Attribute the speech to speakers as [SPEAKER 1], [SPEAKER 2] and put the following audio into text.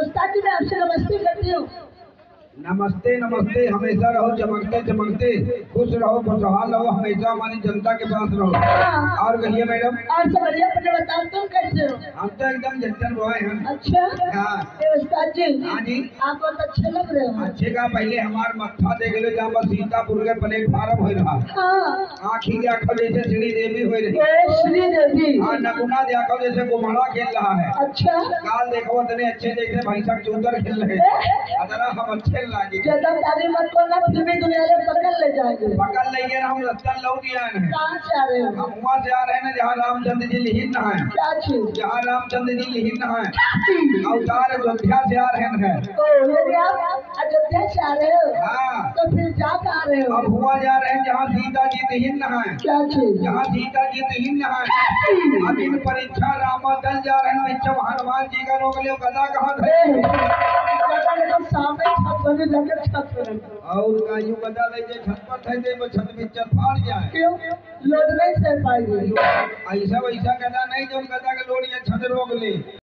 [SPEAKER 1] उस्ताद जी मैं आपसे नमस्ते करती हूँ।
[SPEAKER 2] नमस्ते नमस्ते, हमेशा रहो चमकते चमकते, खुश रहो खुशहाल रहो, हमेशा हमारी जनता के पास रहो। और कहिए मैडम।
[SPEAKER 1] और सब बढ़िया, अपने बताओ तुम कैसे हो?
[SPEAKER 2] हम तो एकदम जट्टन बॉय हैं।
[SPEAKER 1] अच्छा।
[SPEAKER 2] हाँ
[SPEAKER 1] उस्ताद जी।
[SPEAKER 2] हाँ जी।
[SPEAKER 1] आप बहुत अच्छे लग रहे हो।
[SPEAKER 2] अच्छे का पहले हमार मत्था देख लो, जहाँ पर सीतापुर के प्लेटफार्म हो रहा। आँखी देखो जैसे श्री देवी हो रही।
[SPEAKER 1] श्री देवी।
[SPEAKER 2] हाँ, नगुना देखो जैसे गुमड़ा खेल रहा है।
[SPEAKER 1] अच्छा।
[SPEAKER 2] काल देखो इतने अच्छे जैसे भैंसा चूतर खेल रहे हैं। अदरा हम अच्छे लागे।
[SPEAKER 1] मत करना, फिल्मी दुनिया में पकड़ ले जाएंगे।
[SPEAKER 2] पकड़ लेंगे ना, हम रास्ता लौट दिया है।
[SPEAKER 1] कहाँ से आ रहे हो?
[SPEAKER 2] हम वहाँ से आ रहे हैं ना जहाँ रामचंद्र जी लिहिन है।
[SPEAKER 1] क्या चीज?
[SPEAKER 2] जहाँ रामचंद्र जी लिहिन है। अवतार अयोध्या से आ रहे हैं।
[SPEAKER 1] यदि आप अयोध्या से आ रहे हो।
[SPEAKER 2] हाँ।
[SPEAKER 1] तो फिर जा आ रहे हो?
[SPEAKER 2] अब हुआ जा रहे हैं जहाँ सीता जी लिहिन है।
[SPEAKER 1] क्या चीज?
[SPEAKER 2] जहाँ सीता जी लिहिन है। अब इन परीक्षा रामा दल जा रहे हैं। जब हनुमान जी का रोक लियो, गदा कहाँ थे?
[SPEAKER 1] सामने छत बने जाकर छत पर
[SPEAKER 2] और का यूं गदा ले जे छत पर थे, वो छत में चल फाड़ जाए।
[SPEAKER 1] क्यों? लोड नहीं सह पाएंगे।
[SPEAKER 2] ऐसा वैसा गदा नहीं जो गदा के लोड ये छत रोक ले।